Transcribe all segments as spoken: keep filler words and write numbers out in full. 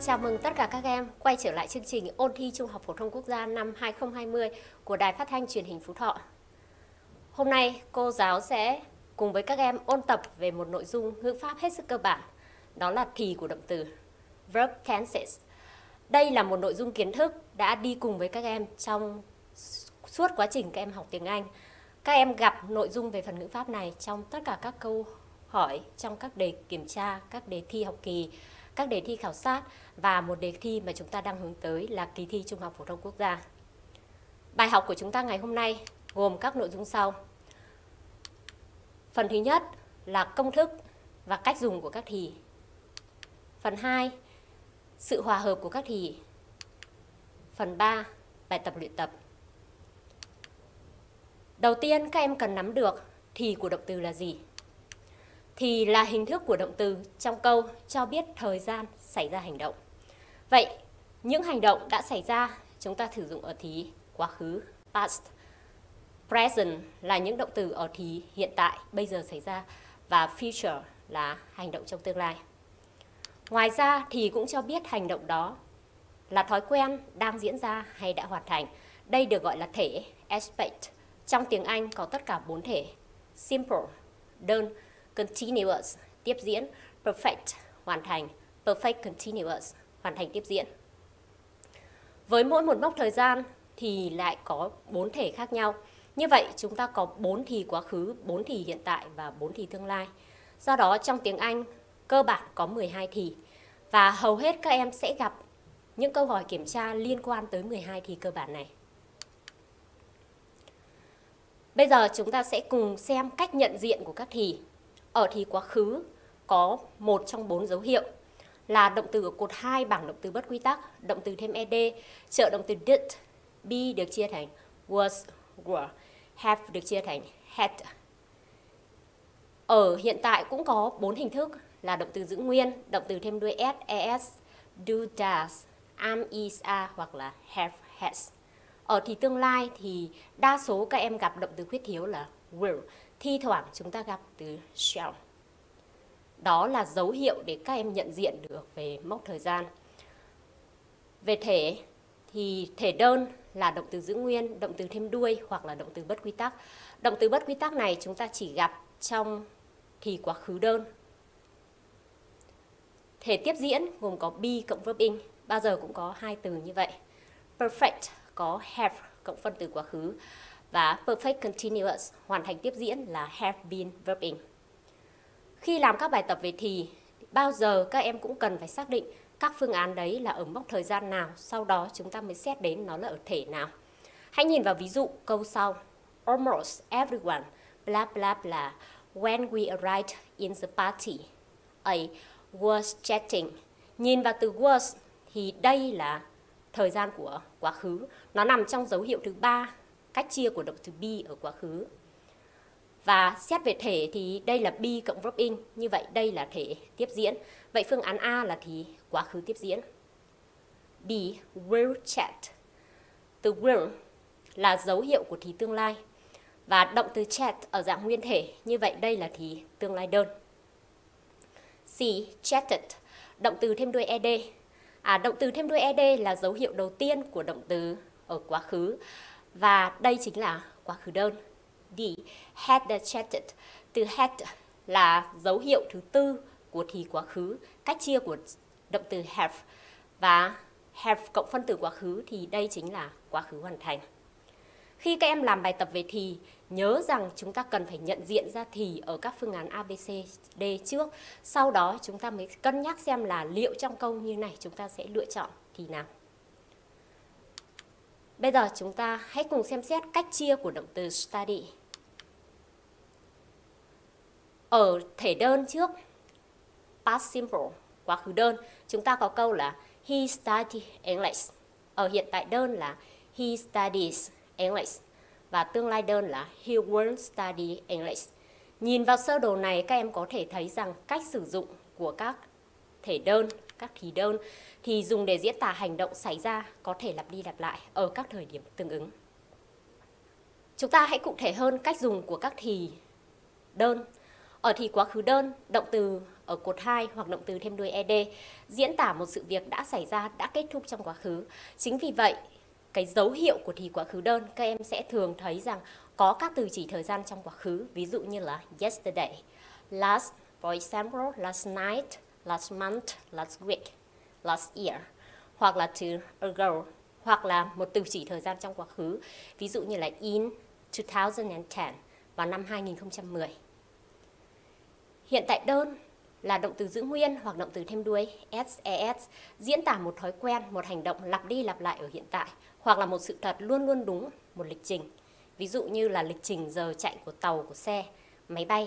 Chào mừng tất cả các em quay trở lại chương trình ôn thi Trung học phổ thông quốc gia năm hai không hai không của Đài Phát thanh Truyền hình Phú Thọ. Hôm nay cô giáo sẽ cùng với các em ôn tập về một nội dung ngữ pháp hết sức cơ bản, đó là thì của động từ verb tenses. Đây là một nội dung kiến thức đã đi cùng với các em trong suốt quá trình các em học tiếng Anh. Các em gặp nội dung về phần ngữ pháp này trong tất cả các câu hỏi, trong các đề kiểm tra, các đề thi học kỳ, các đề thi khảo sát và một đề thi mà chúng ta đang hướng tới là kỳ thi Trung học phổ thông quốc gia. Bài học của chúng ta ngày hôm nay gồm các nội dung sau. Phần thứ nhất là công thức và cách dùng của các thì. Phần hai, sự hòa hợp của các thì. Phần ba, bài tập luyện tập. Đầu tiên các em cần nắm được thì của động từ là gì. Thì là hình thức của động từ trong câu cho biết thời gian xảy ra hành động. Vậy, những hành động đã xảy ra chúng ta sử dụng ở thì quá khứ, past. Present là những động từ ở thì hiện tại, bây giờ xảy ra. Và future là hành động trong tương lai. Ngoài ra thì cũng cho biết hành động đó là thói quen đang diễn ra hay đã hoàn thành. Đây được gọi là thể, aspect. Trong tiếng Anh có tất cả bốn thể: simple, đơn, continuous, tiếp diễn, perfect, hoàn thành, perfect continuous, hoàn thành tiếp diễn. Với mỗi một mốc thời gian thì lại có bốn thể khác nhau. Như vậy chúng ta có bốn thì quá khứ, bốn thì hiện tại và bốn thì tương lai. Do đó trong tiếng Anh cơ bản có mười hai thì. Và hầu hết các em sẽ gặp những câu hỏi kiểm tra liên quan tới mười hai thì cơ bản này. Bây giờ chúng ta sẽ cùng xem cách nhận diện của các thì. Ở thì quá khứ có một trong bốn dấu hiệu là động từ ở cột hai bảng động từ bất quy tắc, động từ thêm ed, trợ động từ did, be được chia thành was, were, have được chia thành had. Ở hiện tại cũng có bốn hình thức là động từ giữ nguyên, động từ thêm đuôi s, es, do, does, am, is, are hoặc là have, has. Ở thì tương lai thì đa số các em gặp động từ khuyết thiếu là will, thi thoảng chúng ta gặp từ shall. Đó là dấu hiệu để các em nhận diện được về mốc thời gian. Về thể thì thể đơn là động từ giữ nguyên, động từ thêm đuôi hoặc là động từ bất quy tắc. Động từ bất quy tắc này chúng ta chỉ gặp trong thì quá khứ đơn. Thể tiếp diễn gồm có be cộng verb in, bao giờ cũng có hai từ như vậy. Perfect có have cộng phân từ quá khứ và perfect continuous hoàn thành tiếp diễn là have been verb in. Khi làm các bài tập về thì bao giờ các em cũng cần phải xác định các phương án đấy là ở mốc thời gian nào, sau đó chúng ta mới xét đến nó là ở thể nào. Hãy nhìn vào ví dụ câu sau. Almost everyone blah blah blah when we arrived in the party. A was chatting. Nhìn vào từ was thì đây là thời gian của quá khứ. Nó nằm trong dấu hiệu thứ ba, cách chia của động từ be ở quá khứ. Và xét về thể thì đây là be cộng verb in, như vậy đây là thể tiếp diễn. Vậy phương án A là thì quá khứ tiếp diễn. B, will chat. Từ will là dấu hiệu của thì tương lai. Và động từ chat ở dạng nguyên thể, như vậy đây là thì tương lai đơn. C, chatted. Động từ thêm đuôi ed. À, động từ thêm đuôi ed là dấu hiệu đầu tiên của động từ ở quá khứ. Và đây chính là quá khứ đơn. D, had chatted. Từ had là dấu hiệu thứ tư của thì quá khứ, cách chia của động từ have. Và have cộng phân từ quá khứ thì đây chính là quá khứ hoàn thành. Khi các em làm bài tập về thì, nhớ rằng chúng ta cần phải nhận diện ra thì ở các phương án A, B, C, D trước. Sau đó chúng ta mới cân nhắc xem là liệu trong câu như này chúng ta sẽ lựa chọn thì nào. Bây giờ chúng ta hãy cùng xem xét cách chia của động từ study. Ở thể đơn trước, past simple, quá khứ đơn, chúng ta có câu là he studied English. Ở hiện tại đơn là he studies English. Và tương lai đơn là he will study English. Nhìn vào sơ đồ này các em có thể thấy rằng cách sử dụng của các thể đơn, các thì đơn thì dùng để diễn tả hành động xảy ra có thể lặp đi lặp lại ở các thời điểm tương ứng. Chúng ta hãy cụ thể hơn cách dùng của các thì đơn. Ở thì quá khứ đơn, động từ ở cột hai hoặc động từ thêm đuôi ed diễn tả một sự việc đã xảy ra, đã kết thúc trong quá khứ. Chính vì vậy, cái dấu hiệu của thì quá khứ đơn các em sẽ thường thấy rằng có các từ chỉ thời gian trong quá khứ, ví dụ như là yesterday, last, for example, last night, last month, last week, last year, hoặc là từ ago, hoặc là một từ chỉ thời gian trong quá khứ, ví dụ như là in two thousand ten, vào năm hai nghìn không trăm mười. Hiện tại đơn là động từ giữ nguyên hoặc động từ thêm đuôi ses, diễn tả một thói quen, một hành động lặp đi lặp lại ở hiện tại, hoặc là một sự thật luôn luôn đúng, một lịch trình. Ví dụ như là lịch trình giờ chạy của tàu, của xe, máy bay.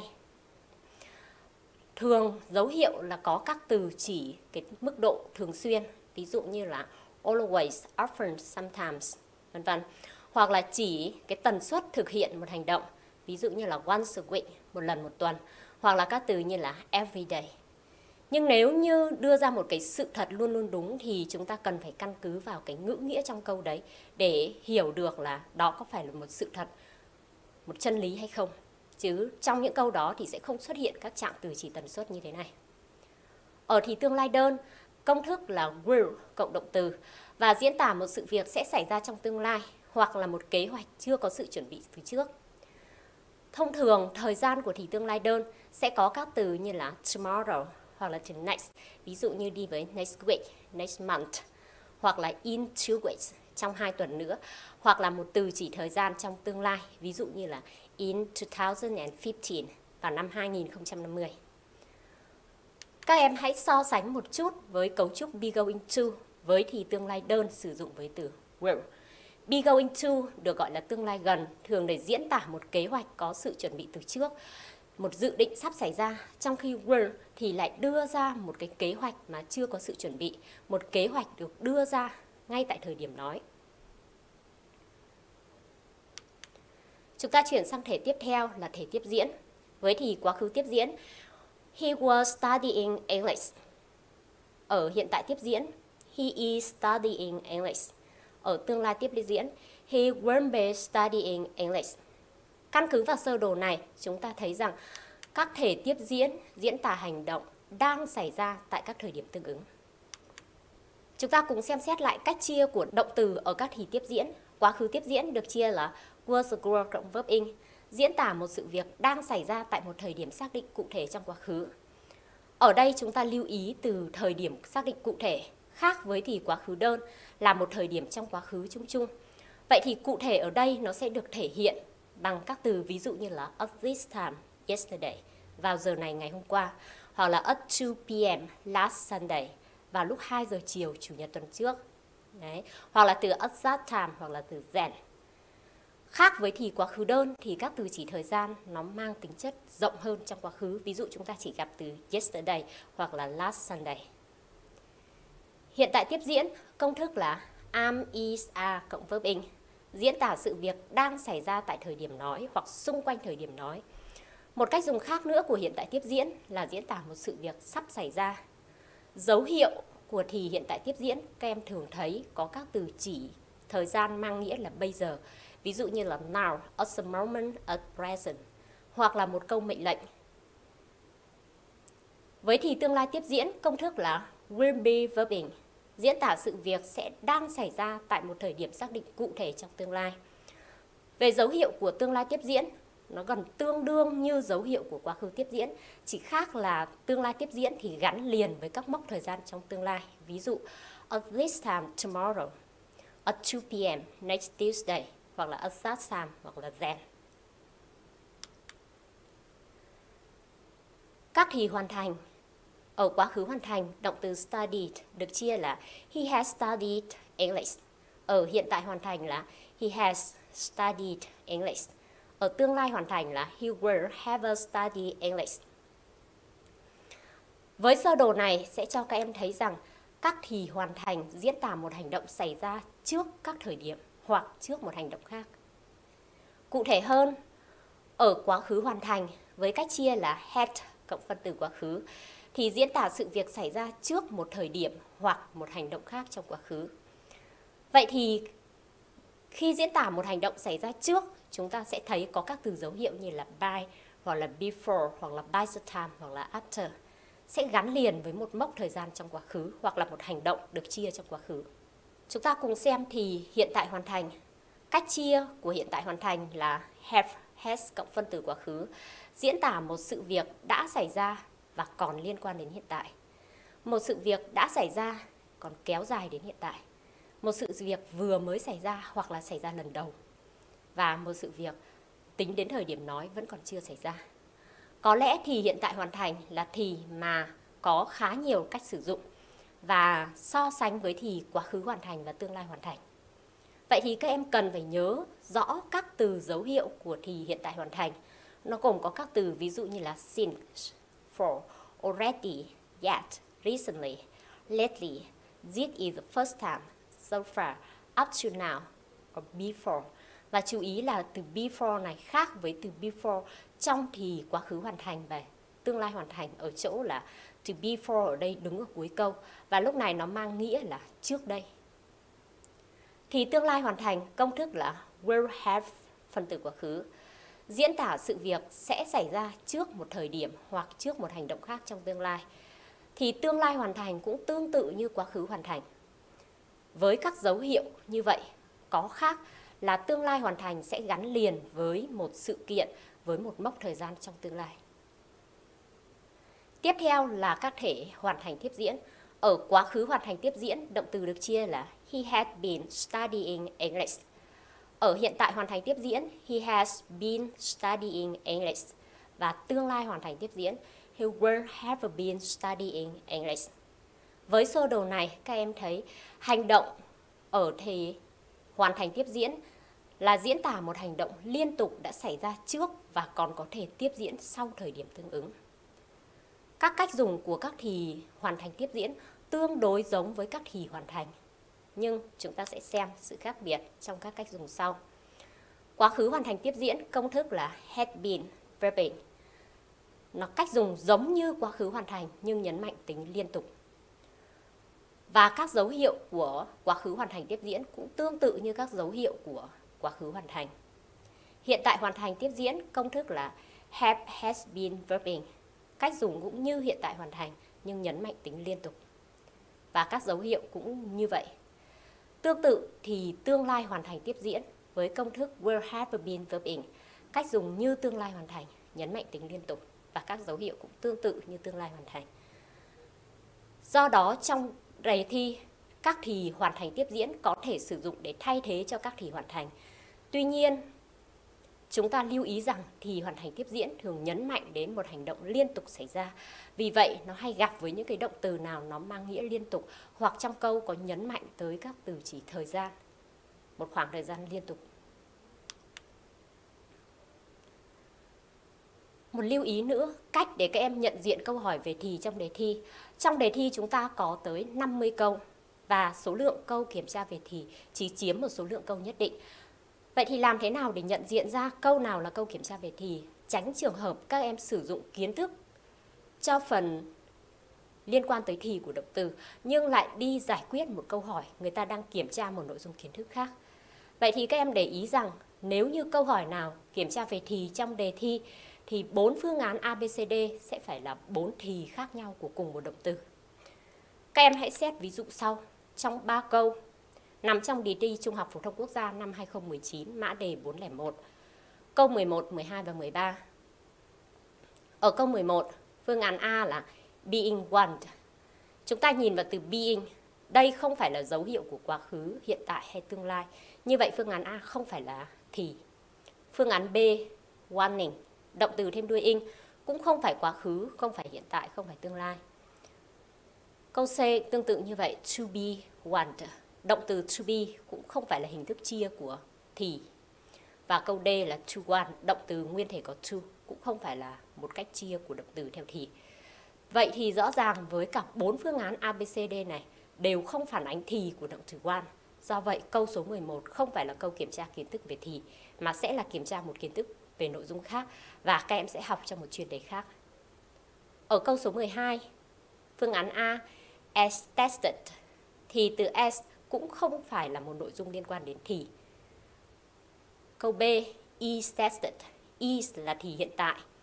Thường dấu hiệu là có các từ chỉ cái mức độ thường xuyên, ví dụ như là always, often, sometimes, vân vân. Hoặc là chỉ cái tần suất thực hiện một hành động, ví dụ như là once a week, một lần một tuần, hoặc là các từ như là every day. Nhưng nếu như đưa ra một cái sự thật luôn luôn đúng thì chúng ta cần phải căn cứ vào cái ngữ nghĩa trong câu đấy để hiểu được là đó có phải là một sự thật, một chân lý hay không. Chứ trong những câu đó thì sẽ không xuất hiện các trạng từ chỉ tần suất như thế này. Ở thì tương lai đơn, công thức là will cộng động từ và diễn tả một sự việc sẽ xảy ra trong tương lai hoặc là một kế hoạch chưa có sự chuẩn bị từ trước. Thông thường, thời gian của thì tương lai đơn sẽ có các từ như là tomorrow hoặc là to next, ví dụ như đi với next week, next month, hoặc là in two weeks, trong hai tuần nữa, hoặc là một từ chỉ thời gian trong tương lai, ví dụ như là in two thousand fifteen, vào năm hai nghìn không trăm năm mươi. Các em hãy so sánh một chút với cấu trúc be going to với thì tương lai đơn sử dụng với từ will. Be going to được gọi là tương lai gần, thường để diễn tả một kế hoạch có sự chuẩn bị từ trước, một dự định sắp xảy ra, trong khi will thì lại đưa ra một cái kế hoạch mà chưa có sự chuẩn bị, một kế hoạch được đưa ra ngay tại thời điểm nói. Chúng ta chuyển sang thể tiếp theo là thể tiếp diễn. Với thì quá khứ tiếp diễn, he was studying English. Ở hiện tại tiếp diễn, he is studying English. Ở tương lai tiếp diễn, he won't be studying English. Căn cứ vào sơ đồ này, chúng ta thấy rằng các thể tiếp diễn diễn tả hành động đang xảy ra tại các thời điểm tương ứng. Chúng ta cùng xem xét lại cách chia của động từ ở các thì tiếp diễn. Quá khứ tiếp diễn được chia là was ago cộng verb in, diễn tả một sự việc đang xảy ra tại một thời điểm xác định cụ thể trong quá khứ. Ở đây chúng ta lưu ý từ thời điểm xác định cụ thể khác với thì quá khứ đơn là một thời điểm trong quá khứ chung chung. Vậy thì cụ thể ở đây nó sẽ được thể hiện bằng các từ ví dụ như là at this time, yesterday, vào giờ này ngày hôm qua, hoặc là at two p m last Sunday, vào lúc hai giờ chiều chủ nhật tuần trước. Đấy. Hoặc là từ at that time hoặc là từ then. Khác với thì quá khứ đơn thì các từ chỉ thời gian nó mang tính chất rộng hơn trong quá khứ. Ví dụ chúng ta chỉ gặp từ yesterday hoặc là last Sunday. Hiện tại tiếp diễn, công thức là am, is, are cộng verb in, diễn tả sự việc đang xảy ra tại thời điểm nói hoặc xung quanh thời điểm nói. Một cách dùng khác nữa của hiện tại tiếp diễn là diễn tả một sự việc sắp xảy ra. Dấu hiệu của thì hiện tại tiếp diễn các em thường thấy có các từ chỉ thời gian mang nghĩa là bây giờ. Ví dụ như là now, at the moment, at present, hoặc là một câu mệnh lệnh. Với thì tương lai tiếp diễn, công thức là will be verb in, diễn tả sự việc sẽ đang xảy ra tại một thời điểm xác định cụ thể trong tương lai. Về dấu hiệu của tương lai tiếp diễn, nó gần tương đương như dấu hiệu của quá khứ tiếp diễn, chỉ khác là tương lai tiếp diễn thì gắn liền với các mốc thời gian trong tương lai. Ví dụ, at this time tomorrow, at two p m next Tuesday, hoặc là at that time, hoặc là then. Các thì hoàn thành. Ở quá khứ hoàn thành, động từ studied được chia là he has studied English. Ở hiện tại hoàn thành là he has studied English. Ở tương lai hoàn thành là he will have studied English. Với sơ đồ này sẽ cho các em thấy rằng các thì hoàn thành diễn tả một hành động xảy ra trước các thời điểm hoặc trước một hành động khác. Cụ thể hơn, ở quá khứ hoàn thành với cách chia là had cộng phân từ quá khứ thì diễn tả sự việc xảy ra trước một thời điểm hoặc một hành động khác trong quá khứ. Vậy thì khi diễn tả một hành động xảy ra trước, chúng ta sẽ thấy có các từ dấu hiệu như là by, hoặc là before, hoặc là by the time, hoặc là after sẽ gắn liền với một mốc thời gian trong quá khứ hoặc là một hành động được chia trong quá khứ. Chúng ta cùng xem thì hiện tại hoàn thành. Cách chia của hiện tại hoàn thành là have, has cộng phân từ quá khứ, diễn tả một sự việc đã xảy ra và còn liên quan đến hiện tại. Một sự việc đã xảy ra còn kéo dài đến hiện tại. Một sự việc vừa mới xảy ra hoặc là xảy ra lần đầu. Và một sự việc tính đến thời điểm nói vẫn còn chưa xảy ra. Có lẽ thì hiện tại hoàn thành là thì mà có khá nhiều cách sử dụng và so sánh với thì quá khứ hoàn thành và tương lai hoàn thành. Vậy thì các em cần phải nhớ rõ các từ dấu hiệu của thì hiện tại hoàn thành. Nó gồm có các từ ví dụ như là since, for, already, yet, recently, lately, this is the first time, so far, up to now, or before. Và chú ý là từ before này khác với từ before trong thì quá khứ hoàn thành và tương lai hoàn thành ở chỗ là từ before ở đây đứng ở cuối câu và lúc này nó mang nghĩa là trước đây. Thì tương lai hoàn thành công thức là will have phân từ quá khứ, diễn tả sự việc sẽ xảy ra trước một thời điểm hoặc trước một hành động khác trong tương lai. Thì tương lai hoàn thành cũng tương tự như quá khứ hoàn thành. Với các dấu hiệu như vậy, có khác là tương lai hoàn thành sẽ gắn liền với một sự kiện, với một mốc thời gian trong tương lai. Tiếp theo là các thể hoàn thành tiếp diễn. Ở quá khứ hoàn thành tiếp diễn, động từ được chia là he had been studying English. Ở hiện tại hoàn thành tiếp diễn, he has been studying English. Và tương lai hoàn thành tiếp diễn, he will have been studying English. Với sơ đồ này, các em thấy hành động ở thể hoàn thành tiếp diễn là diễn tả một hành động liên tục đã xảy ra trước và còn có thể tiếp diễn sau thời điểm tương ứng. Các cách dùng của các thì hoàn thành tiếp diễn tương đối giống với các thì hoàn thành, nhưng chúng ta sẽ xem sự khác biệt trong các cách dùng sau. Quá khứ hoàn thành tiếp diễn, công thức là had been, verbing. Nó cách dùng giống như quá khứ hoàn thành nhưng nhấn mạnh tính liên tục. Và các dấu hiệu của quá khứ hoàn thành tiếp diễn cũng tương tự như các dấu hiệu của quá khứ hoàn thành. Hiện tại hoàn thành tiếp diễn, công thức là have, has been, verbing. Cách dùng cũng như hiện tại hoàn thành nhưng nhấn mạnh tính liên tục. Và các dấu hiệu cũng như vậy. Tương tự thì tương lai hoàn thành tiếp diễn với công thức will have been, verbing. Cách dùng như tương lai hoàn thành, nhấn mạnh tính liên tục. Và các dấu hiệu cũng tương tự như tương lai hoàn thành. Do đó trong đề thi, các thì hoàn thành tiếp diễn có thể sử dụng để thay thế cho các thì hoàn thành. Tuy nhiên, chúng ta lưu ý rằng thì hoàn thành tiếp diễn thường nhấn mạnh đến một hành động liên tục xảy ra. Vì vậy, nó hay gặp với những cái động từ nào nó mang nghĩa liên tục hoặc trong câu có nhấn mạnh tới các từ chỉ thời gian, một khoảng thời gian liên tục. Một lưu ý nữa, cách để các em nhận diện câu hỏi về thì trong đề thi. Trong đề thi chúng ta có tới năm mươi câu và số lượng câu kiểm tra về thì chỉ chiếm một số lượng câu nhất định. Vậy thì làm thế nào để nhận diện ra câu nào là câu kiểm tra về thì, tránh trường hợp các em sử dụng kiến thức cho phần liên quan tới thì của động từ nhưng lại đi giải quyết một câu hỏi người ta đang kiểm tra một nội dung kiến thức khác. Vậy thì các em để ý rằng nếu như câu hỏi nào kiểm tra về thì trong đề thi thì bốn phương án A, B, C, D sẽ phải là bốn thì khác nhau của cùng một động từ. Các em hãy xét ví dụ sau. Trong ba câu nằm trong đề thi Trung học phổ thông quốc gia năm hai không một chín, mã đề bốn không một. Câu mười một, mười hai và mười ba. Ở câu mười một, phương án A là being want. Chúng ta nhìn vào từ being. Đây không phải là dấu hiệu của quá khứ, hiện tại hay tương lai. Như vậy phương án A không phải là thì. Phương án B, wanting. Động từ thêm đuôi ing cũng không phải quá khứ, không phải hiện tại, không phải tương lai. Câu C tương tự như vậy, to be, want. Động từ to be cũng không phải là hình thức chia của thì. Và câu D là to want, động từ nguyên thể có to cũng không phải là một cách chia của động từ theo thì. Vậy thì rõ ràng với cả bốn phương án A, B, C, D này đều không phản ánh thì của động từ want. Do vậy câu số mười một không phải là câu kiểm tra kiến thức về thì mà sẽ là kiểm tra một kiến thức về nội dung khác và các em sẽ học trong một chuyên đề khác. Ở câu số mười hai, phương án A, as tested, thì từ as cũng không phải là một nội dung liên quan đến thì. Câu B, is tested, is là thì hiện tại.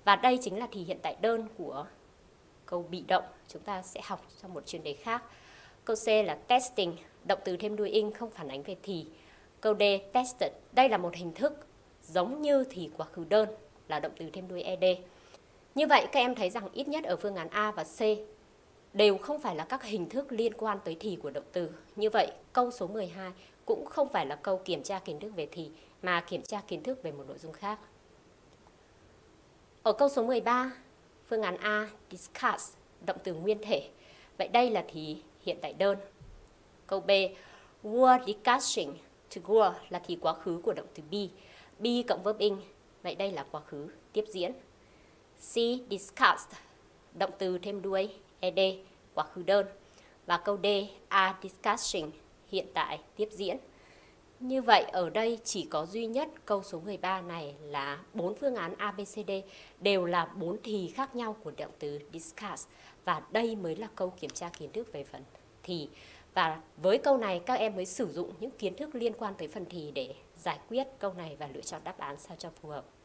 Và đây chính là thì hiện tại đơn của câu bị động chúng ta sẽ học trong một chuyên đề khác. Câu C là testing, động từ thêm đuôi ing không phản ánh về thì. Câu D, tested, đây là một hình thức giống như thì quá khứ đơn là động từ thêm đuôi ed. Như vậy các em thấy rằng ít nhất ở phương án A và C đều không phải là các hình thức liên quan tới thì của động từ. Như vậy câu số mười hai cũng không phải là câu kiểm tra kiến thức về thì mà kiểm tra kiến thức về một nội dung khác. Ở câu số mười ba, phương án A, discuss, động từ nguyên thể. Vậy đây là thì hiện tại đơn. Câu B, were discussing, to were là thì quá khứ của động từ be. Be cộng verb ing, vậy đây là quá khứ tiếp diễn. C, discussed, động từ thêm đuôi ed, quá khứ đơn. Và câu D, are discussing, hiện tại tiếp diễn. Như vậy ở đây chỉ có duy nhất câu số mười ba này là bốn phương án A, B, C, D đều là bốn thì khác nhau của động từ discuss. Và đây mới là câu kiểm tra kiến thức về phần thì. Và với câu này các em mới sử dụng những kiến thức liên quan tới phần thì để giải quyết câu này và lựa chọn đáp án sao cho phù hợp.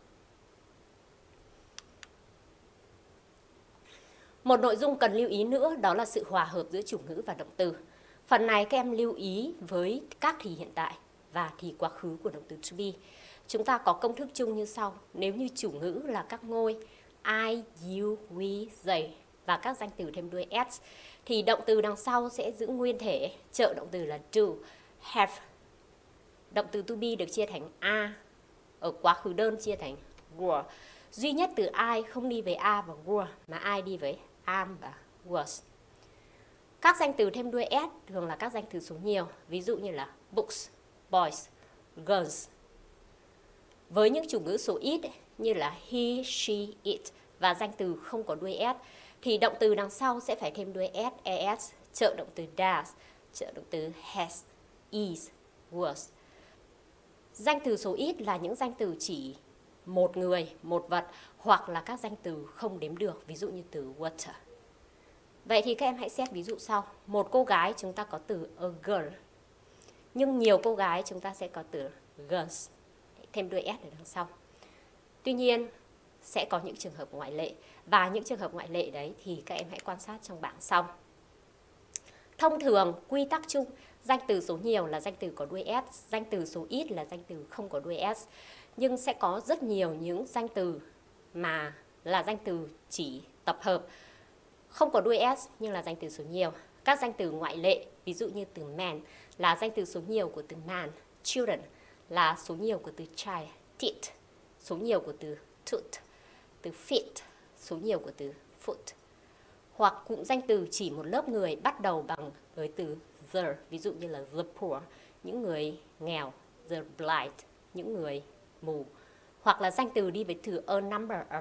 Một nội dung cần lưu ý nữa đó là sự hòa hợp giữa chủ ngữ và động từ. Phần này các em lưu ý với các thì hiện tại và thì quá khứ của động từ to be. Chúng ta có công thức chung như sau. Nếu như chủ ngữ là các ngôi I, you, we, they và các danh từ thêm đuôi s thì động từ đằng sau sẽ giữ nguyên thể, trợ động từ là do, have. Động từ to be được chia thành a, ở quá khứ đơn chia thành were. Duy nhất từ I không đi với a và were mà I đi với am và was. Các danh từ thêm đuôi s thường là các danh từ số nhiều, ví dụ như là books, boys, girls. Với những chủ ngữ số ít như là he, she, it và danh từ không có đuôi s thì động từ đằng sau sẽ phải thêm đuôi s, es, trợ động từ does, trợ động từ has, is, was. Danh từ số ít là những danh từ chỉ một người, một vật hoặc là các danh từ không đếm được, ví dụ như từ water. Vậy thì các em hãy xét ví dụ sau. Một cô gái chúng ta có từ a girl. Nhưng nhiều cô gái chúng ta sẽ có từ girls, thêm đuôi s ở đằng sau. Tuy nhiên sẽ có những trường hợp ngoại lệ. Và những trường hợp ngoại lệ đấy thì các em hãy quan sát trong bảng sau. Thông thường, quy tắc chung, danh từ số nhiều là danh từ có đuôi s, danh từ số ít là danh từ không có đuôi s. Nhưng sẽ có rất nhiều những danh từ mà là danh từ chỉ tập hợp, không có đuôi s nhưng là danh từ số nhiều. Các danh từ ngoại lệ, ví dụ như từ man là danh từ số nhiều của từ man, children là số nhiều của từ child, teeth, số nhiều của từ tooth, từ feet, số nhiều của từ foot. Hoặc cụm danh từ chỉ một lớp người bắt đầu bằng với từ the, ví dụ như là the poor, những người nghèo, the blind, những người mù. Hoặc là danh từ đi với từ a number of.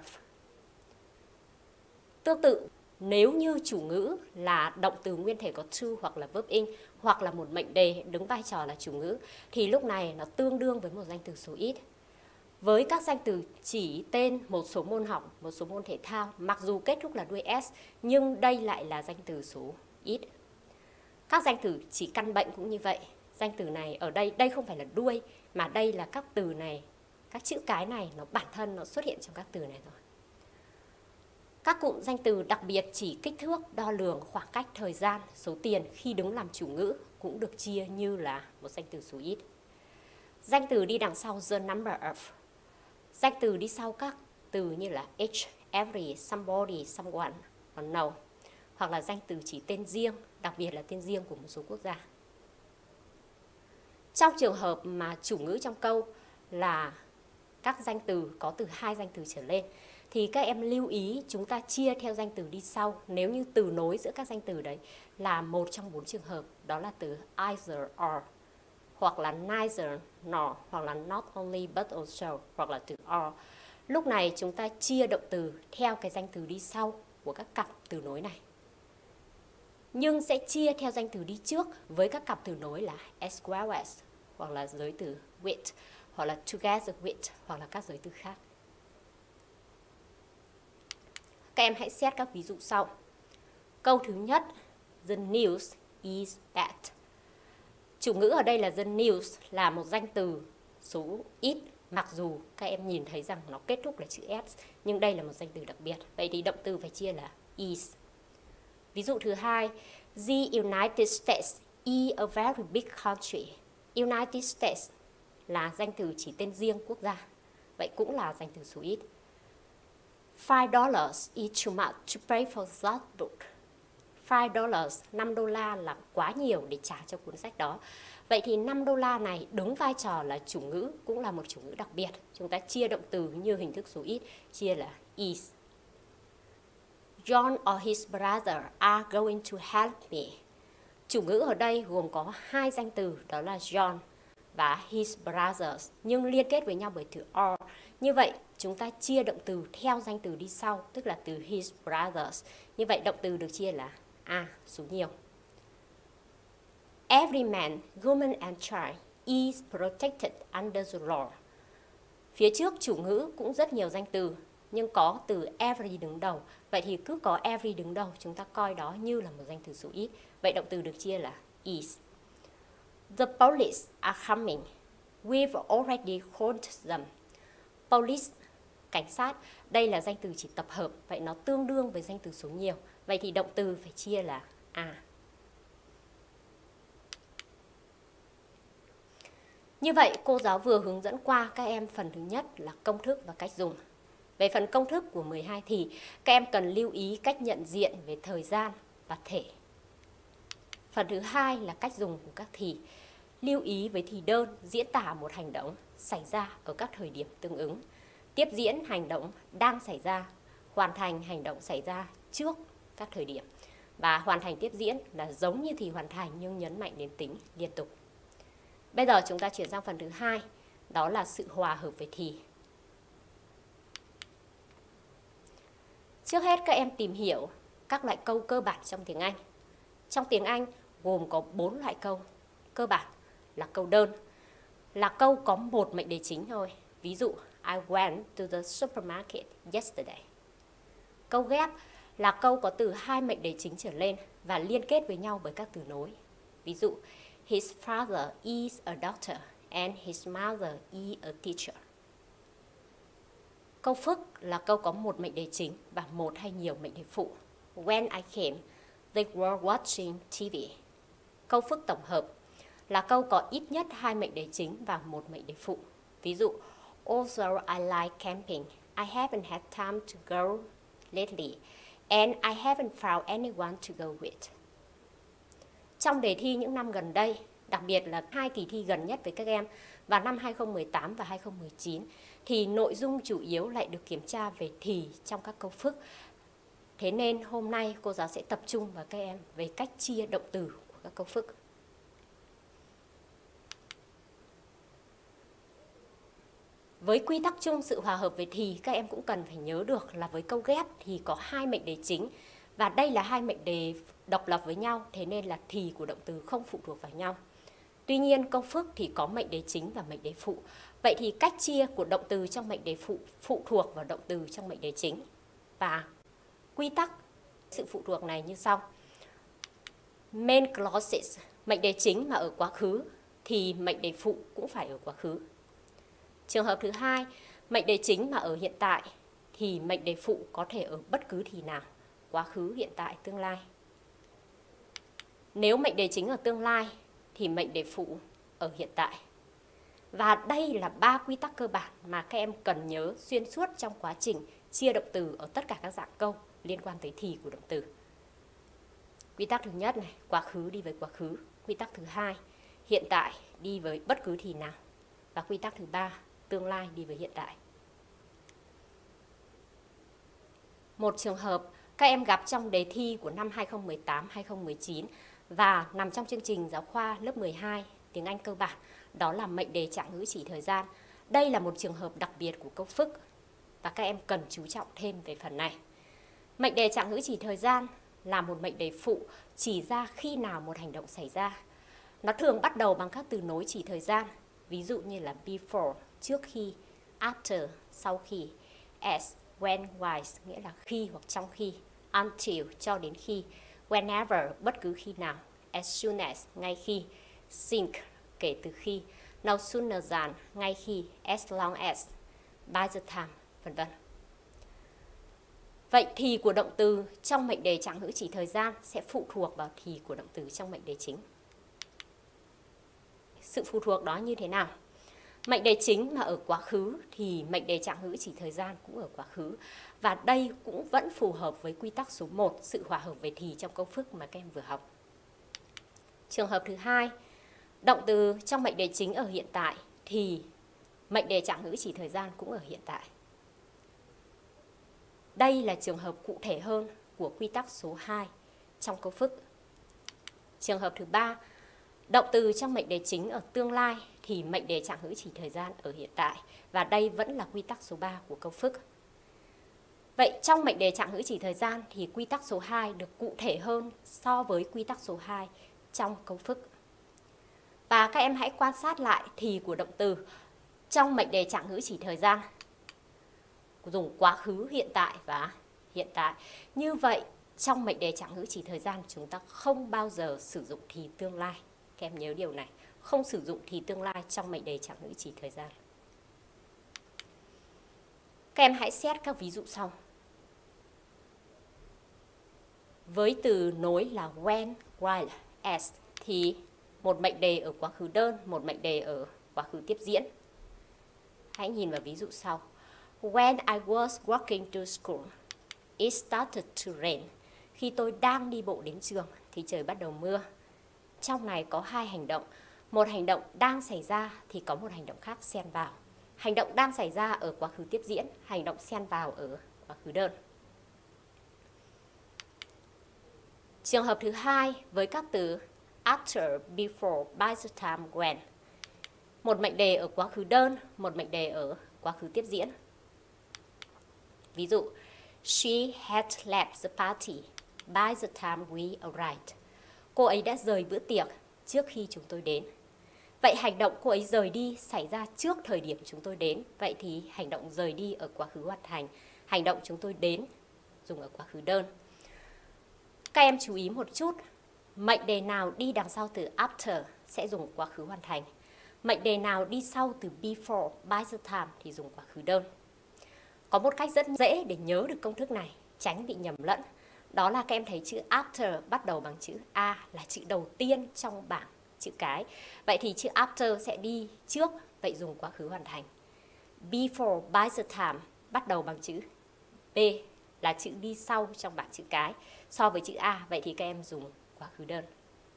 Tương tự, nếu như chủ ngữ là động từ nguyên thể có to hoặc là verb ing hoặc là một mệnh đề đứng vai trò là chủ ngữ thì lúc này nó tương đương với một danh từ số ít. Với các danh từ chỉ tên một số môn học, một số môn thể thao, mặc dù kết thúc là đuôi s nhưng đây lại là danh từ số ít. Các danh từ chỉ căn bệnh cũng như vậy. Danh từ này ở đây, đây không phải là đuôi mà đây là các từ này, các chữ cái này nó bản thân nó xuất hiện trong các từ này rồi. Các cụm danh từ đặc biệt chỉ kích thước, đo lường, khoảng cách, thời gian, số tiền khi đứng làm chủ ngữ cũng được chia như là một danh từ số ít. Danh từ đi đằng sau the number of. Danh từ đi sau các từ như là each, every, somebody, someone, or no. Hoặc là danh từ chỉ tên riêng, đặc biệt là tên riêng của một số quốc gia. Trong trường hợp mà chủ ngữ trong câu là các danh từ có từ hai danh từ trở lên thì các em lưu ý chúng ta chia theo danh từ đi sau nếu như từ nối giữa các danh từ đấy là một trong bốn trường hợp, đó là từ either or, hoặc là neither nor, hoặc là not only but also, hoặc là từ or. Lúc này chúng ta chia động từ theo cái danh từ đi sau của các cặp từ nối này. Nhưng sẽ chia theo danh từ đi trước với các cặp từ nối là as well as, hoặc là giới từ with, hoặc là together with, hoặc là các giới từ khác. Các em hãy xét các ví dụ sau. Câu thứ nhất, the news is bad. Chủ ngữ ở đây là the news là một danh từ số ít Mặc dù các em nhìn thấy rằng nó kết thúc là chữ s, nhưng đây là một danh từ đặc biệt. Vậy thì động từ phải chia là is. Ví dụ thứ hai, The United States is a very big country. United States là danh từ chỉ tên riêng quốc gia, vậy cũng là danh từ số ít. Five dollars is too much to pay for that book. Five dollars, năm đô la là quá nhiều để trả cho cuốn sách đó. Vậy thì năm đô la này đứng vai trò là chủ ngữ, cũng là một chủ ngữ đặc biệt. Chúng ta chia động từ như hình thức số ít, chia là is. John or his brother are going to help me. Chủ ngữ ở đây gồm có hai danh từ, đó là John và his brothers, nhưng liên kết với nhau bởi từ are. Như vậy, chúng ta chia động từ theo danh từ đi sau, tức là từ his brothers. Như vậy, động từ được chia là a, số nhiều. Every man, woman and child is protected under the law. Phía trước chủ ngữ cũng rất nhiều danh từ, nhưng có từ every đứng đầu. Vậy thì cứ có every đứng đầu, chúng ta coi đó như là một danh từ số ít. Vậy động từ được chia là is. The police are coming. We've already called them. Police, cảnh sát, đây là danh từ chỉ tập hợp, vậy nó tương đương với danh từ số nhiều. Vậy thì động từ phải chia là a. Như vậy, cô giáo vừa hướng dẫn qua các em phần thứ nhất là công thức và cách dùng. Về phần công thức của mười hai thì các em cần lưu ý cách nhận diện về thời gian và thể. Phần thứ hai là cách dùng của các thì. Lưu ý với thì đơn diễn tả một hành động xảy ra ở các thời điểm tương ứng. Tiếp diễn hành động đang xảy ra, hoàn thành hành động xảy ra trước các thời điểm. Và hoàn thành tiếp diễn là giống như thì hoàn thành nhưng nhấn mạnh đến tính liên tục. Bây giờ chúng ta chuyển sang phần thứ hai, đó là sự hòa hợp về thì. Trước hết các em tìm hiểu các loại câu cơ bản trong tiếng Anh. Trong tiếng Anh gồm có bốn loại câu cơ bản là câu đơn, là câu có một mệnh đề chính thôi. Ví dụ, I went to the supermarket yesterday. Câu ghép là câu có từ hai mệnh đề chính trở lên và liên kết với nhau bởi các từ nối. Ví dụ, His father is a doctor and his mother is a teacher. Câu phức là câu có một mệnh đề chính và một hay nhiều mệnh đề phụ. When I came, they were watching ti vi. Câu phức tổng hợp là câu có ít nhất hai mệnh đề chính và một mệnh đề phụ. Ví dụ, although I like camping, I haven't had time to go lately, and I haven't found anyone to go with. Trong đề thi những năm gần đây, đặc biệt là hai kỳ thi gần nhất với các em vào năm hai không một tám và hai không một chín, thì nội dung chủ yếu lại được kiểm tra về thì trong các câu phức. Thế nên hôm nay cô giáo sẽ tập trung vào các em về cách chia động từ của các câu phức. Với quy tắc chung sự hòa hợp về thì, các em cũng cần phải nhớ được là với câu ghép thì có hai mệnh đề chính. Và đây là hai mệnh đề độc lập với nhau, thế nên là thì của động từ không phụ thuộc vào nhau. Tuy nhiên, câu phức thì có mệnh đề chính và mệnh đề phụ. Vậy thì cách chia của động từ trong mệnh đề phụ phụ thuộc vào động từ trong mệnh đề chính. Và quy tắc sự phụ thuộc này như sau. Main clauses, mệnh đề chính mà ở quá khứ thì mệnh đề phụ cũng phải ở quá khứ. Trường hợp thứ hai, mệnh đề chính mà ở hiện tại thì mệnh đề phụ có thể ở bất cứ thì nào, quá khứ, hiện tại, tương lai. Nếu mệnh đề chính ở tương lai thì mệnh đề phụ ở hiện tại. Và đây là ba quy tắc cơ bản mà các em cần nhớ xuyên suốt trong quá trình chia động từ ở tất cả các dạng câu liên quan tới thì của động từ. Quy tắc thứ nhất này, quá khứ đi với quá khứ. Quy tắc thứ hai, hiện tại đi với bất cứ thì nào. Và quy tắc thứ ba, tương lai đi với hiện tại. Một trường hợp các em gặp trong đề thi của năm hai không một tám hai không một chín và nằm trong chương trình giáo khoa lớp mười hai tiếng Anh cơ bản, đó là mệnh đề trạng ngữ chỉ thời gian. Đây là một trường hợp đặc biệt của câu phức và các em cần chú trọng thêm về phần này. Mệnh đề trạng ngữ chỉ thời gian là một mệnh đề phụ chỉ ra khi nào một hành động xảy ra. Nó thường bắt đầu bằng các từ nối chỉ thời gian, ví dụ như là before, trước khi, after, sau khi, as, when, while, nghĩa là khi hoặc trong khi, until, cho đến khi, whenever, bất cứ khi nào, as soon as, ngay khi, since, kể từ khi. no sooner than, ngay khi, as long as, by the time, vân vân. Vậy thì của động từ trong mệnh đề trạng ngữ chỉ thời gian sẽ phụ thuộc vào thì của động từ trong mệnh đề chính. Sự phụ thuộc đó như thế nào? Mệnh đề chính mà ở quá khứ thì mệnh đề trạng ngữ chỉ thời gian cũng ở quá khứ. Và đây cũng vẫn phù hợp với quy tắc số một, sự hòa hợp về thì trong câu phức mà các em vừa học. Trường hợp thứ hai, động từ trong mệnh đề chính ở hiện tại thì mệnh đề trạng ngữ chỉ thời gian cũng ở hiện tại. Đây là trường hợp cụ thể hơn của quy tắc số hai trong câu phức. Trường hợp thứ ba, động từ trong mệnh đề chính ở tương lai thì mệnh đề trạng ngữ chỉ thời gian ở hiện tại. Và đây vẫn là quy tắc số ba của câu phức. Vậy trong mệnh đề trạng ngữ chỉ thời gian thì quy tắc số hai được cụ thể hơn so với quy tắc số hai trong câu phức. Và các em hãy quan sát lại thì của động từ trong mệnh đề trạng ngữ chỉ thời gian dùng quá khứ, hiện tại và hiện tại. Như vậy trong mệnh đề trạng ngữ chỉ thời gian chúng ta không bao giờ sử dụng thì tương lai. Các em nhớ điều này, không sử dụng thì tương lai trong mệnh đề trạng ngữ chỉ thời gian. Các em hãy xét các ví dụ sau. Với từ nối là when, while, as thì một mệnh đề ở quá khứ đơn, một mệnh đề ở quá khứ tiếp diễn. Hãy nhìn vào ví dụ sau. When I was walking to school, it started to rain. Khi tôi đang đi bộ đến trường thì trời bắt đầu mưa. Trong này có hai hành động. Một hành động đang xảy ra thì có một hành động khác xen vào. Hành động đang xảy ra ở quá khứ tiếp diễn, hành động xen vào ở quá khứ đơn. Trường hợp thứ hai với các từ after, before, by the time, when. Một mệnh đề ở quá khứ đơn, một mệnh đề ở quá khứ tiếp diễn. Ví dụ, she had left the party by the time we arrived. Cô ấy đã rời bữa tiệc trước khi chúng tôi đến. Vậy hành động cô ấy rời đi xảy ra trước thời điểm chúng tôi đến. Vậy thì hành động rời đi ở quá khứ hoàn thành. Hành động chúng tôi đến dùng ở quá khứ đơn. Các em chú ý một chút. Mệnh đề nào đi đằng sau từ after sẽ dùng quá khứ hoàn thành. Mệnh đề nào đi sau từ before, by the time thì dùng quá khứ đơn. Có một cách rất dễ để nhớ được công thức này, tránh bị nhầm lẫn. Đó là các em thấy chữ after bắt đầu bằng chữ A là chữ đầu tiên trong bảng chữ cái. Vậy thì chữ after sẽ đi trước, vậy dùng quá khứ hoàn thành. Before, by the time bắt đầu bằng chữ B là chữ đi sau trong bảng chữ cái. So với chữ A, vậy thì các em dùng quá khứ đơn.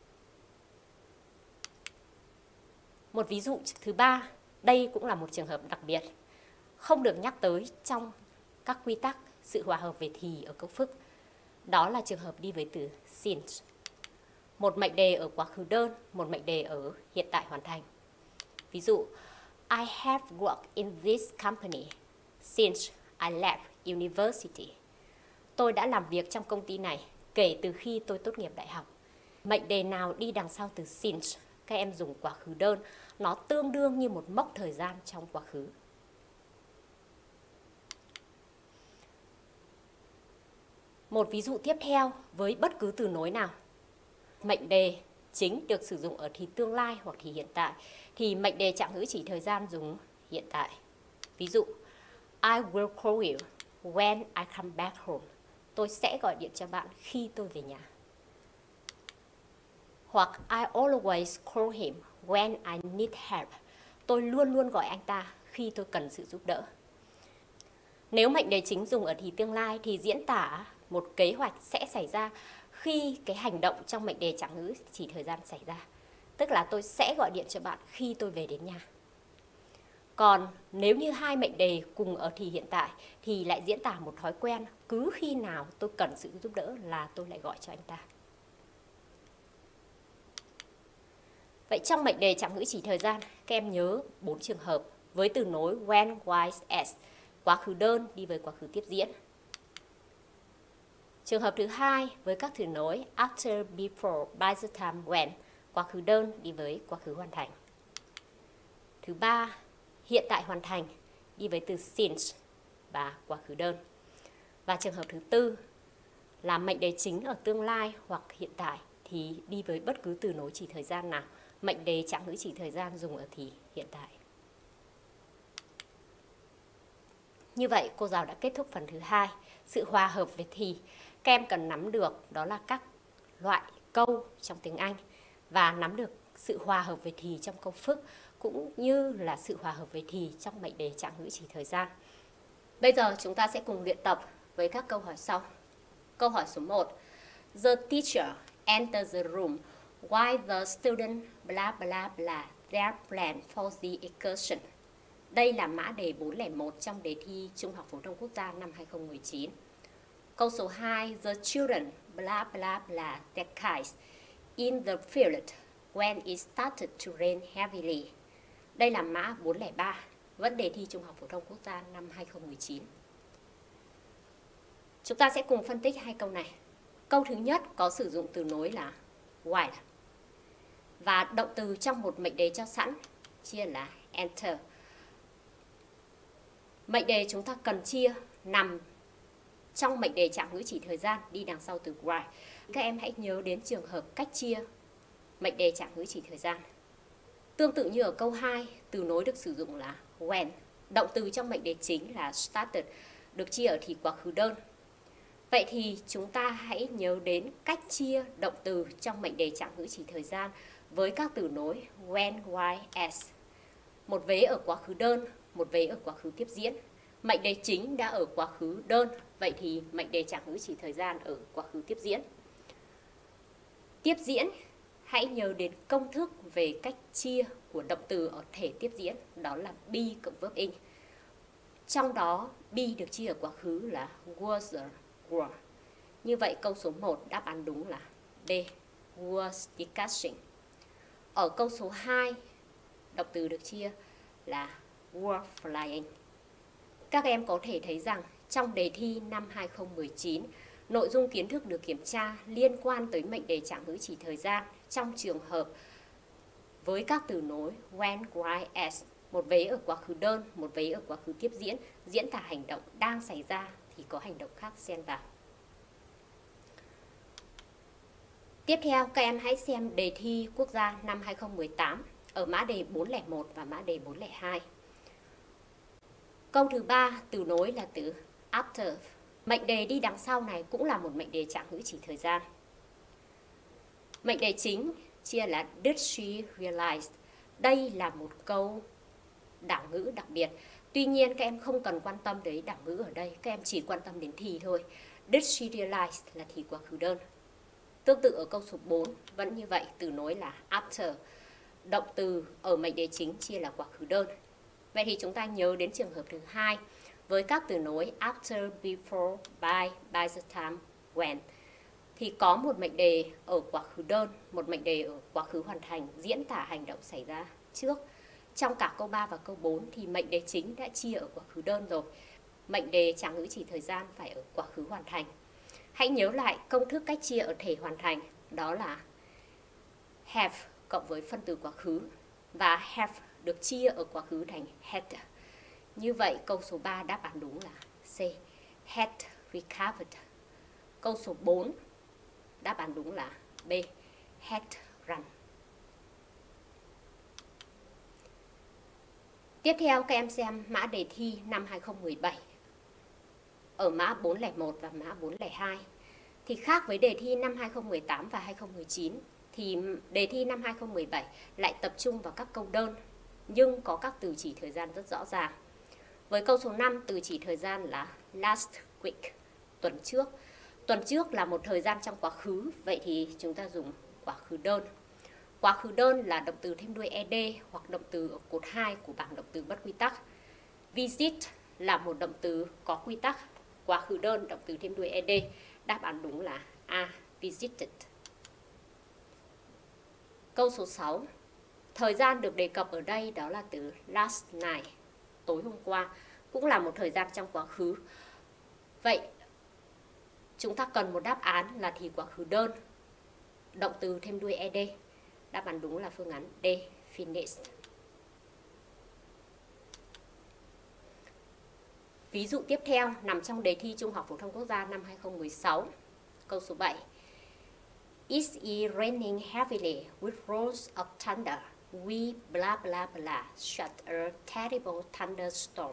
Một ví dụ thứ ba, đây cũng là một trường hợp đặc biệt, không được nhắc tới trong các quy tắc sự hòa hợp về thì ở câu phức. Đó là trường hợp đi với từ since. Một mệnh đề ở quá khứ đơn, một mệnh đề ở hiện tại hoàn thành. Ví dụ, I have worked in this company since I left university. Tôi đã làm việc trong công ty này kể từ khi tôi tốt nghiệp đại học. Mệnh đề nào đi đằng sau từ since, các em dùng quá khứ đơn, nó tương đương như một mốc thời gian trong quá khứ. Một ví dụ tiếp theo với bất cứ từ nối nào. Mệnh đề chính được sử dụng ở thì tương lai hoặc thì hiện tại, thì mệnh đề trạng ngữ chỉ thời gian dùng hiện tại. Ví dụ, I will call you when I come back home. Tôi sẽ gọi điện cho bạn khi tôi về nhà. Hoặc I always call him when I need help. Tôi luôn luôn gọi anh ta khi tôi cần sự giúp đỡ. Nếu mệnh đề chính dùng ở thì tương lai thì diễn tả một kế hoạch sẽ xảy ra khi cái hành động trong mệnh đề trạng ngữ chỉ thời gian xảy ra. Tức là tôi sẽ gọi điện cho bạn khi tôi về đến nhà. Còn nếu như hai mệnh đề cùng ở thì hiện tại thì lại diễn tả một thói quen, cứ khi nào tôi cần sự giúp đỡ là tôi lại gọi cho anh ta. Vậy trong mệnh đề trạng ngữ chỉ thời gian, các em nhớ bốn trường hợp với từ nối when, while, as, quá khứ đơn đi với quá khứ tiếp diễn. Trường hợp thứ hai với các từ nối after, before, by the time, when, quá khứ đơn đi với quá khứ hoàn thành. Thứ ba, hiện tại hoàn thành đi với từ since và quá khứ đơn. Và trường hợp thứ tư là mệnh đề chính ở tương lai hoặc hiện tại thì đi với bất cứ từ nối chỉ thời gian nào, mệnh đề trạng ngữ chỉ thời gian dùng ở thì hiện tại. Như vậy cô giáo đã kết thúc phần thứ hai, sự hòa hợp về thì. Các em cần nắm được đó là các loại câu trong tiếng Anh và nắm được sự hòa hợp về thì trong câu phức cũng như là sự hòa hợp về thì trong mệnh đề trạng ngữ chỉ thời gian. Bây giờ chúng ta sẽ cùng luyện tập với các câu hỏi sau. Câu hỏi số một. The teacher enters the room while the student blah blah blah their plan for the excursion. Đây là mã đề bốn không một trong đề thi Trung học phổ thông quốc gia năm hai không một chín. Câu số hai. The children blah blah blah their kites in the field when it started to rain heavily. Đây là mã bốn không ba, vẫn đề thi Trung học phổ thông quốc gia năm hai không một chín. Chúng ta sẽ cùng phân tích hai câu này. Câu thứ nhất có sử dụng từ nối là while và động từ trong một mệnh đề cho sẵn chia là enter. Mệnh đề chúng ta cần chia nằm trong mệnh đề trạng ngữ chỉ thời gian đi đằng sau từ while. Các em hãy nhớ đến trường hợp cách chia mệnh đề trạng ngữ chỉ thời gian. Tương tự như ở câu hai, từ nối được sử dụng là when. Động từ trong mệnh đề chính là started được chia ở thì quá khứ đơn. Vậy thì chúng ta hãy nhớ đến cách chia động từ trong mệnh đề trạng ngữ chỉ thời gian với các từ nối when, while, as. Một vế ở quá khứ đơn, một vế ở quá khứ tiếp diễn. Mệnh đề chính đã ở quá khứ đơn, vậy thì mệnh đề trạng ngữ chỉ thời gian ở quá khứ tiếp diễn. Tiếp diễn, hãy nhớ đến công thức về cách chia của động từ ở thể tiếp diễn, đó là be cộng verb in. Trong đó, be được chia ở quá khứ là was, were. Như vậy câu số một đáp án đúng là D, was discussing. Ở câu số hai, động từ được chia là were flying. Các em có thể thấy rằng trong đề thi năm hai không một chín, nội dung kiến thức được kiểm tra liên quan tới mệnh đề trạng ngữ chỉ thời gian trong trường hợp với các từ nối when, while, as. Một vế ở quá khứ đơn, một vế ở quá khứ tiếp diễn, diễn tả hành động đang xảy ra thì có hành động khác xen vào. Tiếp theo, các em hãy xem đề thi quốc gia năm hai không một tám ở mã đề bốn không một và mã đề bốn không hai. Câu thứ ba, từ nối là từ after. Mệnh đề đi đằng sau này cũng là một mệnh đề trạng ngữ chỉ thời gian. Mệnh đề chính chia là did she realize. Đây là một câu đảo ngữ đặc biệt. Tuy nhiên các em không cần quan tâm đến đảo ngữ ở đây, các em chỉ quan tâm đến thì thôi. Did she realize là thì quá khứ đơn. Tương tự ở câu số bốn vẫn như vậy, từ nối là after. Động từ ở mệnh đề chính chia là quá khứ đơn. Vậy thì chúng ta nhớ đến trường hợp thứ hai với các từ nối after, before, by, by the time, when. Thì có một mệnh đề ở quá khứ đơn, một mệnh đề ở quá khứ hoàn thành diễn tả hành động xảy ra trước. Trong cả câu ba và câu bốn thì mệnh đề chính đã chia ở quá khứ đơn rồi. Mệnh đề trạng ngữ chỉ thời gian phải ở quá khứ hoàn thành. Hãy nhớ lại công thức cách chia ở thể hoàn thành, đó là have cộng với phân từ quá khứ và have được chia ở quá khứ thành had. Như vậy câu số ba đáp án đúng là C, had recovered. Câu số bốn đáp án đúng là B, had run. Tiếp theo các em xem mã đề thi năm hai không một bảy. Ở mã bốn không một và mã bốn không hai thì khác với đề thi năm hai không một tám và hai không một chín thì đề thi năm hai không một bảy lại tập trung vào các câu đơn nhưng có các từ chỉ thời gian rất rõ ràng. Với câu số năm, từ chỉ thời gian là last week, tuần trước. Tuần trước là một thời gian trong quá khứ, vậy thì chúng ta dùng quá khứ đơn. Quá khứ đơn là động từ thêm đuôi ed hoặc động từ ở cột hai của bảng động từ bất quy tắc. Visit là một động từ có quy tắc. Quá khứ đơn động từ thêm đuôi ed. Đáp án đúng là A, visited. Câu số sáu. Thời gian được đề cập ở đây đó là từ last night, tối hôm qua, cũng là một thời gian trong quá khứ. Vậy chúng ta cần một đáp án là thì quá khứ đơn, động từ thêm đuôi ed. Đáp án đúng là phương án D, finished. Ví dụ tiếp theo nằm trong đề thi Trung học phổ thông quốc gia năm hai không một sáu. Câu số bảy. Is it raining heavily with rolls of thunder? We blah blah blah shut a terrible thunderstorm.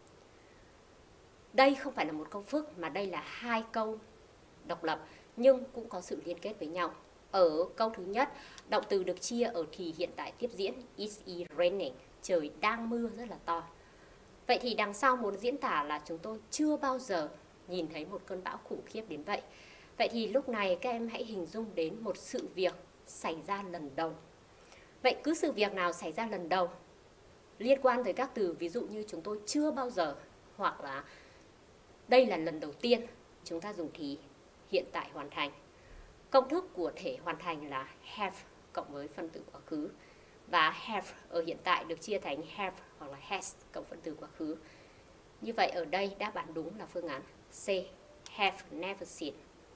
Đây không phải là một câu phức mà đây là hai câu độc lập nhưng cũng có sự liên kết với nhau. Ở câu thứ nhất, động từ được chia ở thì hiện tại tiếp diễn Is it raining, trời đang mưa rất là to. Vậy thì đằng sau muốn diễn tả là chúng tôi chưa bao giờ nhìn thấy một cơn bão khủng khiếp đến vậy. Vậy thì lúc này các em hãy hình dung đến một sự việc xảy ra lần đầu. Vậy cứ sự việc nào xảy ra lần đầu liên quan tới các từ ví dụ như chúng tôi chưa bao giờ hoặc là đây là lần đầu tiên, chúng ta dùng thì hiện tại hoàn thành. Công thức của thể hoàn thành là have cộng với phân tử quá khứ. Và have ở hiện tại được chia thành have hoặc là has cộng phân tử quá khứ. Như vậy ở đây đáp án đúng là phương án C, have never seen.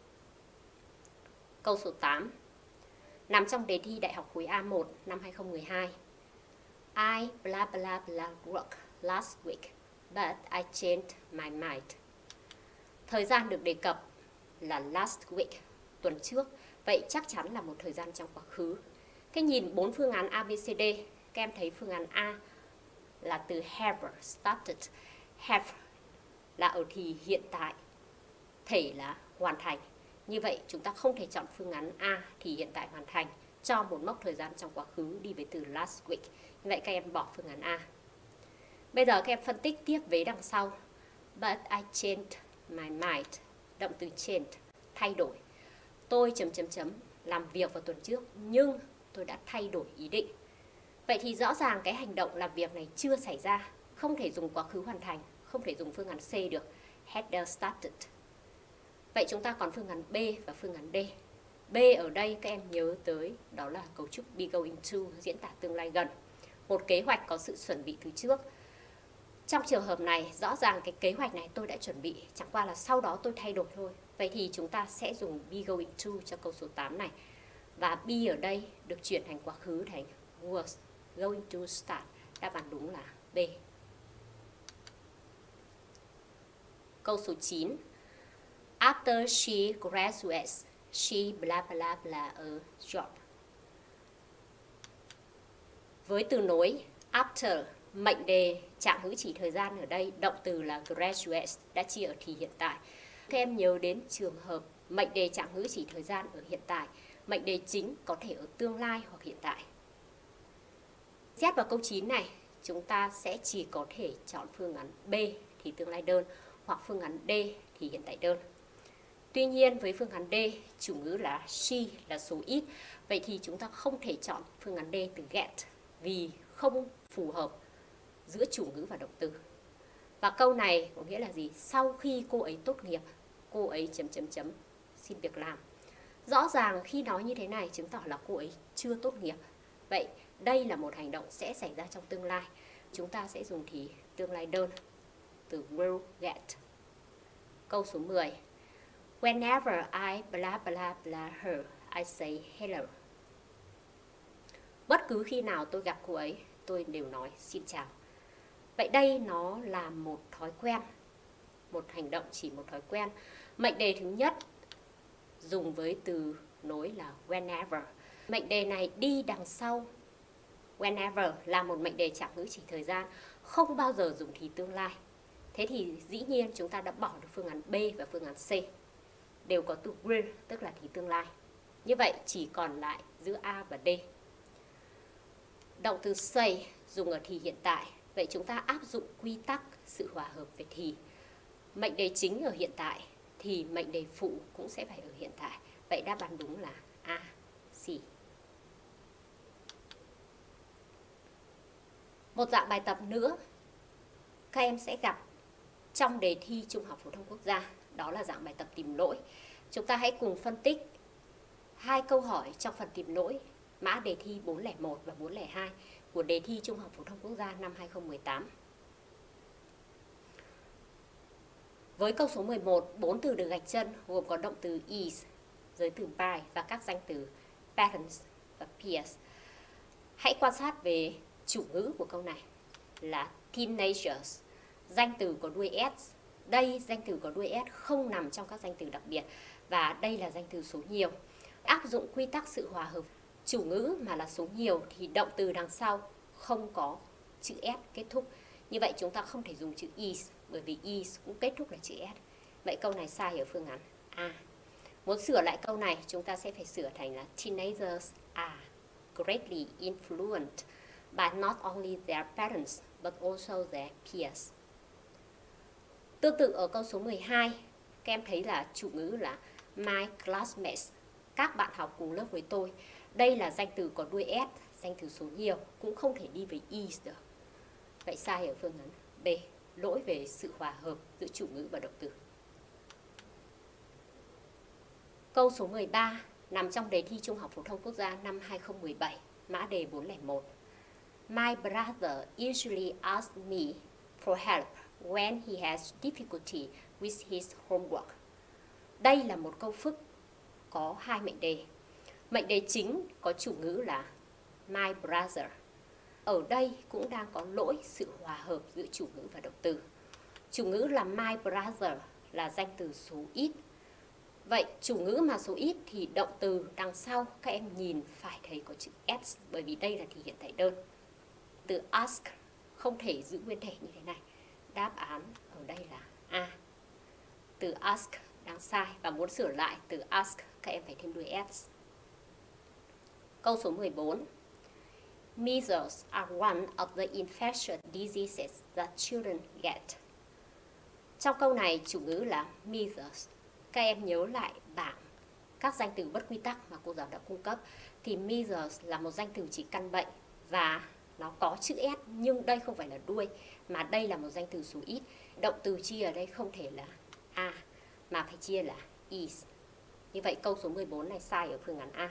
Câu số tám. Nằm trong đề thi Đại học khối A một năm hai không một hai. I blah blah blah work last week, but I changed my mind. Thời gian được đề cập là last week, tuần trước. Vậy chắc chắn là một thời gian trong quá khứ. Cái nhìn bốn phương án A, B, C, D, các em thấy phương án A là từ have started. Have là ở thì hiện tại, thể là hoàn thành. Như vậy chúng ta không thể chọn phương án A thì hiện tại hoàn thành cho một mốc thời gian trong quá khứ đi với từ last week. Như vậy các em bỏ phương án A. Bây giờ các em phân tích tiếp với đằng sau. But I changed my mind. Động từ change, thay đổi. Tôi chấm chấm chấm làm việc vào tuần trước nhưng tôi đã thay đổi ý định. Vậy thì rõ ràng cái hành động làm việc này chưa xảy ra, không thể dùng quá khứ hoàn thành, không thể dùng phương án C được. Had started. Vậy chúng ta còn phương án B và phương án D. B ở đây các em nhớ tới đó là cấu trúc be going to, diễn tả tương lai gần. Một kế hoạch có sự chuẩn bị từ trước. Trong trường hợp này, rõ ràng cái kế hoạch này tôi đã chuẩn bị, chẳng qua là sau đó tôi thay đổi thôi. Vậy thì chúng ta sẽ dùng be going to cho câu số tám này. Và be ở đây được chuyển thành quá khứ thành was going to start. Đáp án đúng là B. Câu số chín. After she graduates, she blah blah blah a job. Với từ nối after, mệnh đề trạng ngữ chỉ thời gian ở đây, động từ là graduates đã chia ở thì hiện tại. Các em nhớ đến trường hợp mệnh đề trạng ngữ chỉ thời gian ở hiện tại, mệnh đề chính có thể ở tương lai hoặc hiện tại. Xét vào câu chín này, chúng ta sẽ chỉ có thể chọn phương án B thì tương lai đơn hoặc phương án D thì hiện tại đơn. Tuy nhiên với phương án D, chủ ngữ là she là số ít, vậy thì chúng ta không thể chọn phương án D từ get vì không phù hợp giữa chủ ngữ và động từ. Và câu này có nghĩa là gì? Sau khi cô ấy tốt nghiệp, cô ấy chấm chấm chấm xin việc làm. Rõ ràng khi nói như thế này chứng tỏ là cô ấy chưa tốt nghiệp. Vậy đây là một hành động sẽ xảy ra trong tương lai. Chúng ta sẽ dùng thì tương lai đơn từ will get. Câu số mười. Whenever I blah blah blah her, I say hello. Bất cứ khi nào tôi gặp cô ấy, tôi đều nói xin chào. Vậy đây nó là một thói quen, một hành động chỉ một thói quen. Mệnh đề thứ nhất dùng với từ nối là whenever. Mệnh đề này đi đằng sau whenever là một mệnh đề trạng ngữ chỉ thời gian, không bao giờ dùng thì tương lai. Thế thì dĩ nhiên chúng ta đã bỏ được phương án B và phương án C. Đều có từ will, tức là thì tương lai. Như vậy chỉ còn lại giữa A và D. Động từ say dùng ở thì hiện tại. Vậy chúng ta áp dụng quy tắc sự hòa hợp về thì. Mệnh đề chính ở hiện tại thì mệnh đề phụ cũng sẽ phải ở hiện tại. Vậy đáp án đúng là A, C. Một dạng bài tập nữa các em sẽ gặp trong đề thi Trung học phổ thông quốc gia, đó là dạng bài tập tìm lỗi. Chúng ta hãy cùng phân tích hai câu hỏi trong phần tìm lỗi mã đề thi bốn không một và bốn không hai của đề thi Trung học phổ thông quốc gia năm hai không một tám. Với câu số mười một, bốn từ được gạch chân gồm có động từ is, giới từ by và các danh từ parents và peers. Hãy quan sát về chủ ngữ của câu này là teenagers. Danh từ có đuôi s. Đây danh từ có đuôi s không nằm trong các danh từ đặc biệt và đây là danh từ số nhiều. Áp dụng quy tắc sự hòa hợp chủ ngữ mà là số nhiều thì động từ đằng sau không có chữ S kết thúc. Như vậy chúng ta không thể dùng chữ is, bởi vì is cũng kết thúc là chữ S. Vậy câu này sai ở phương án A. Muốn sửa lại câu này, chúng ta sẽ phải sửa thành là teenagers are greatly influenced by not only their parents but also their peers. Tương tự ở câu số mười hai, các em thấy là chủ ngữ là my classmates, các bạn học cùng lớp với tôi. Đây là danh từ có đuôi S, danh từ số nhiều, cũng không thể đi với is được. Vậy sai ở phương án B, lỗi về sự hòa hợp giữa chủ ngữ và động từ. Câu số mười ba nằm trong đề thi Trung học phổ thông quốc gia năm hai không một bảy, mã đề bốn không một. My brother usually asks me for help when he has difficulty with his homework. Đây là một câu phức có hai mệnh đề. Mệnh đề chính có chủ ngữ là my brother. Ở đây cũng đang có lỗi sự hòa hợp giữa chủ ngữ và động từ. Chủ ngữ là my brother là danh từ số ít. Vậy chủ ngữ mà số ít thì động từ đằng sau các em nhìn phải thấy có chữ s, bởi vì đây là thể hiện tại đơn. Từ ask không thể giữ nguyên thể như thế này. Đáp án ở đây là A. Từ ask đang sai và muốn sửa lại từ ask các em phải thêm đuôi s. Câu số mười bốn. Measles are one of the infectious diseases that children get. Trong câu này chủ ngữ là measles. Các em nhớ lại bảng các danh từ bất quy tắc mà cô giáo đã cung cấp thì measles là một danh từ chỉ căn bệnh và nó có chữ S nhưng đây không phải là đuôi mà đây là một danh từ số ít. Động từ chia ở đây không thể là A mà phải chia là is. Như vậy câu số mười bốn này sai ở phương án A.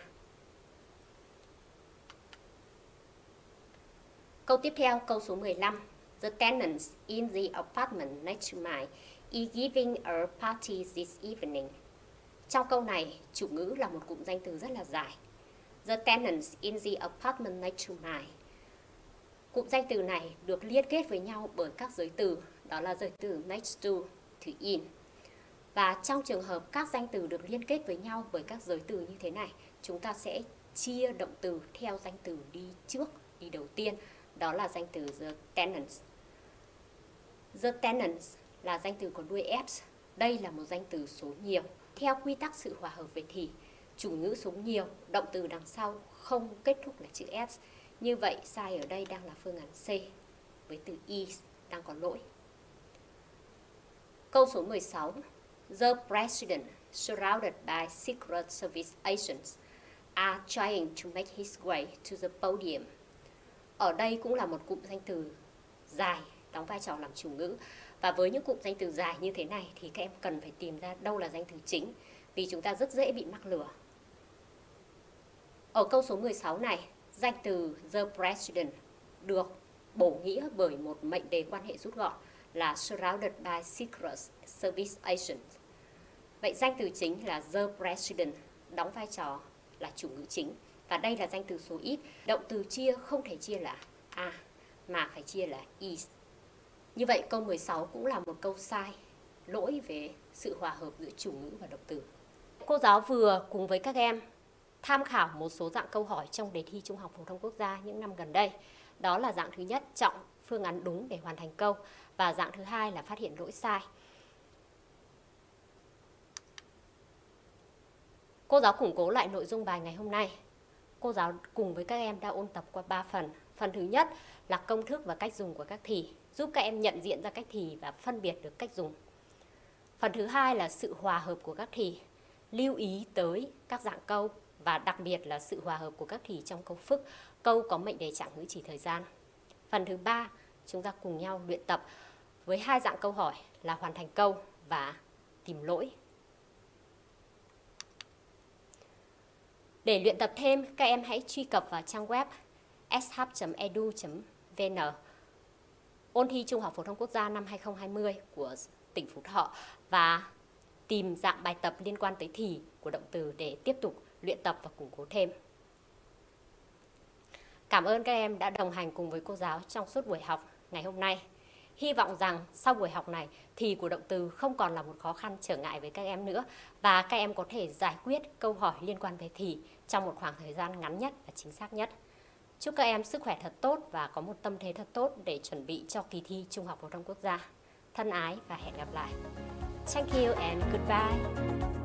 Câu tiếp theo, câu số mười lăm. The tenants in the apartment next to mine is giving a party this evening. Trong câu này, chủ ngữ là một cụm danh từ rất là dài. The tenants in the apartment next to mine. Cụm danh từ này được liên kết với nhau bởi các giới từ, đó là giới từ next to, to in. Và trong trường hợp các danh từ được liên kết với nhau bởi các giới từ như thế này, chúng ta sẽ chia động từ theo danh từ đi trước, đi đầu tiên, đó là danh từ the tenants. The tenants là danh từ có đuôi s, đây là một danh từ số nhiều. Theo quy tắc sự hòa hợp về thì, chủ ngữ số nhiều, động từ đằng sau không kết thúc là chữ s. Như vậy sai ở đây đang là phương án C, với từ is đang có lỗi. Câu số mười sáu. The president, surrounded by secret service agents, are trying to make his way to the podium. Ở đây cũng là một cụm danh từ dài, đóng vai trò làm chủ ngữ. Và với những cụm danh từ dài như thế này thì các em cần phải tìm ra đâu là danh từ chính, vì chúng ta rất dễ bị mắc lừa. Ở câu số mười sáu này, danh từ the president được bổ nghĩa bởi một mệnh đề quan hệ rút gọn là surrounded by secret service agents. Vậy danh từ chính là the president, đóng vai trò là chủ ngữ chính. Và đây là danh từ số ít, động từ chia không thể chia là A mà phải chia là is. Như vậy câu mười sáu cũng là một câu sai, lỗi về sự hòa hợp giữa chủ ngữ và động từ. Cô giáo vừa cùng với các em tham khảo một số dạng câu hỏi trong đề thi Trung học phổ thông quốc gia những năm gần đây. Đó là dạng thứ nhất, chọn phương án đúng để hoàn thành câu, và dạng thứ hai là phát hiện lỗi sai. Cô giáo củng cố lại nội dung bài ngày hôm nay. Cô giáo cùng với các em đã ôn tập qua ba phần. Phần thứ nhất là công thức và cách dùng của các thì, giúp các em nhận diện ra cách thì và phân biệt được cách dùng. Phần thứ hai là sự hòa hợp của các thì, lưu ý tới các dạng câu và đặc biệt là sự hòa hợp của các thì trong câu phức, câu có mệnh đề trạng ngữ chỉ thời gian. Phần thứ ba, chúng ta cùng nhau luyện tập với hai dạng câu hỏi là hoàn thành câu và tìm lỗi. Để luyện tập thêm, các em hãy truy cập vào trang web s h chấm e d u chấm v n, ôn thi Trung học phổ thông quốc gia năm hai không hai không của tỉnh Phú Thọ và tìm dạng bài tập liên quan tới thì của động từ để tiếp tục luyện tập và củng cố thêm. Cảm ơn các em đã đồng hành cùng với cô giáo trong suốt buổi học ngày hôm nay. Hy vọng rằng sau buổi học này thì của động từ không còn là một khó khăn trở ngại với các em nữa và các em có thể giải quyết câu hỏi liên quan về thì trong một khoảng thời gian ngắn nhất và chính xác nhất. Chúc các em sức khỏe thật tốt và có một tâm thế thật tốt để chuẩn bị cho kỳ thi Trung học phổ thông quốc gia. Thân ái và hẹn gặp lại. Thank you and goodbye.